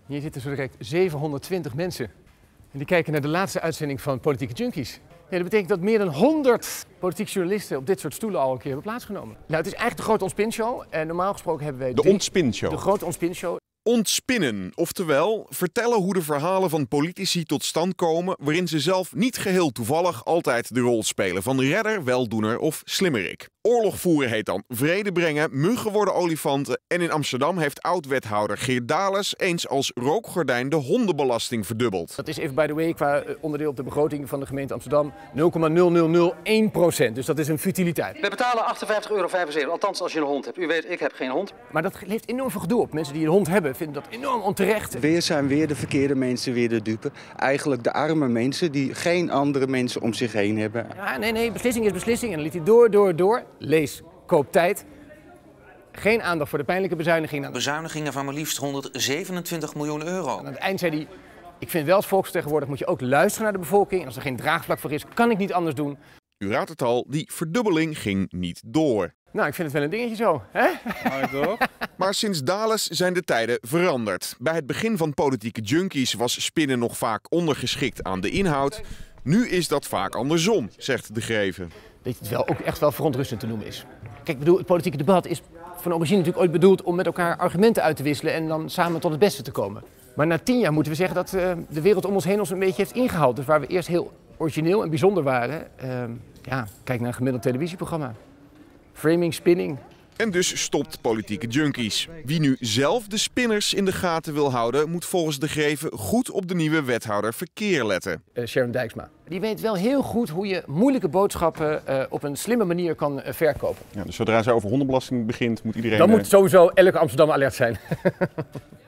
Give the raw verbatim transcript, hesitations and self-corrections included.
Hier zitten zo direct zevenhonderdtwintig mensen. En die kijken naar de laatste uitzending van Politieke Junkies. Ja, dat betekent dat meer dan honderd politieke journalisten op dit soort stoelen al een keer hebben plaatsgenomen. Nou, het is eigenlijk de grote ontspinshow. En normaal gesproken hebben wij... De drie... ontspinshow. De grote ontspinshow. Ontspinnen, oftewel vertellen hoe de verhalen van politici tot stand komen waarin ze zelf niet geheel toevallig altijd de rol spelen van redder, weldoener of slimmerik. Oorlog voeren heet dan vrede brengen, muggen worden olifanten en in Amsterdam heeft oud-wethouder Geert Dales eens als rookgordijn de hondenbelasting verdubbeld. Dat is even by the way qua onderdeel op de begroting van de gemeente Amsterdam nul komma nul nul nul één procent, dus dat is een futiliteit. We betalen achtenvijftig euro vijfenzeventig, althans als je een hond hebt. U weet, ik heb geen hond. Maar dat levert enorm veel gedoe op. Mensen die een hond hebben vinden dat enorm onterecht. Weer zijn weer de verkeerde mensen weer de dupe. Eigenlijk de arme mensen die geen andere mensen om zich heen hebben. Ja, nee, nee, beslissing is beslissing. En dan liet hij door, door, door. Lees, koop tijd. Geen aandacht voor de pijnlijke bezuinigingen. Bezuinigingen van maar liefst honderdzevenentwintig miljoen euro. En aan het eind zei hij, ik vind wel als volksvertegenwoordiger moet je ook luisteren naar de bevolking. En als er geen draagvlak voor is, kan ik niet anders doen. U raadt het al, die verdubbeling ging niet door. Nou, ik vind het wel een dingetje zo, hè? Ja, maar sinds Dales zijn de tijden veranderd. Bij het begin van Politieke Junkies was spinnen nog vaak ondergeschikt aan de inhoud. Nu is dat vaak andersom, zegt De Greven. Dat het wel ook echt wel verontrustend te noemen is. Kijk, ik bedoel, het politieke debat is van origine natuurlijk ooit bedoeld om met elkaar argumenten uit te wisselen en dan samen tot het beste te komen. Maar na tien jaar moeten we zeggen dat uh, de wereld om ons heen ons een beetje heeft ingehaald. Dus waar we eerst heel origineel en bijzonder waren, uh, ja, kijk naar een gemiddeld televisieprogramma. Framing, spinning. En dus stopt Politieke Junkies. Wie nu zelf de spinners in de gaten wil houden, moet volgens De Greven goed op de nieuwe wethouder verkeer letten. Uh, Sharon Dijksma. Die weet wel heel goed hoe je moeilijke boodschappen uh, op een slimme manier kan uh, verkopen. Ja, dus zodra ze over hondenbelasting begint, moet iedereen... Dan moet sowieso elke Amsterdammer alert zijn.